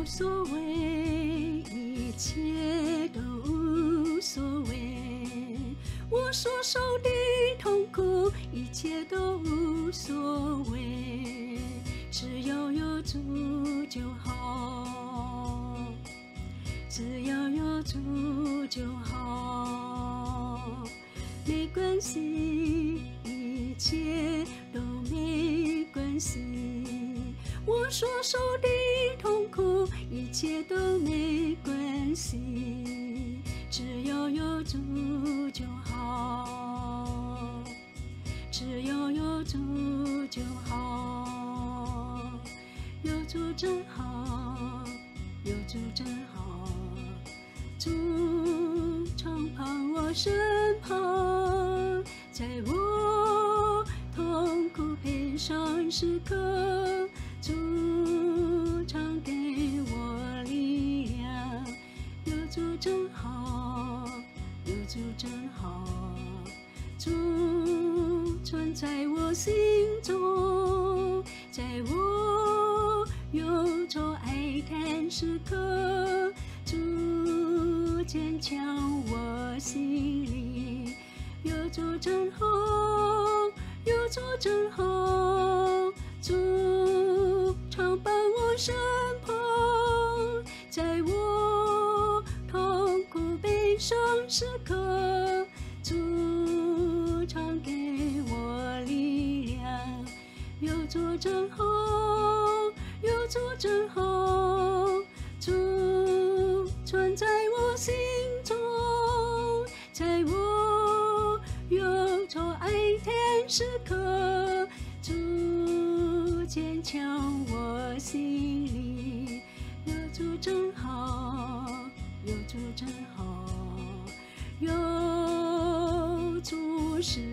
无所谓，一切都无所谓。我所受的痛苦，一切都无所谓，只要有主就好，只要有主就好。没关系，一切都没关系。我所受的痛苦，一切都没关系，只要有主就好，只要有主就好。有主真好，有主真好，主常伴我身旁，在我痛苦悲伤时刻，主常给我力量。有主真好，有主真好，主存在我心中，在我忧愁哀叹时刻，主坚强我心里。有主真好，有主真好，主常伴我身旁，在我痛苦悲伤时刻，主常给我力量。有主真好，有主真好，主存在我心中，在我忧愁哀叹时刻，主坚强我心里。有主真好，有主真好，有主是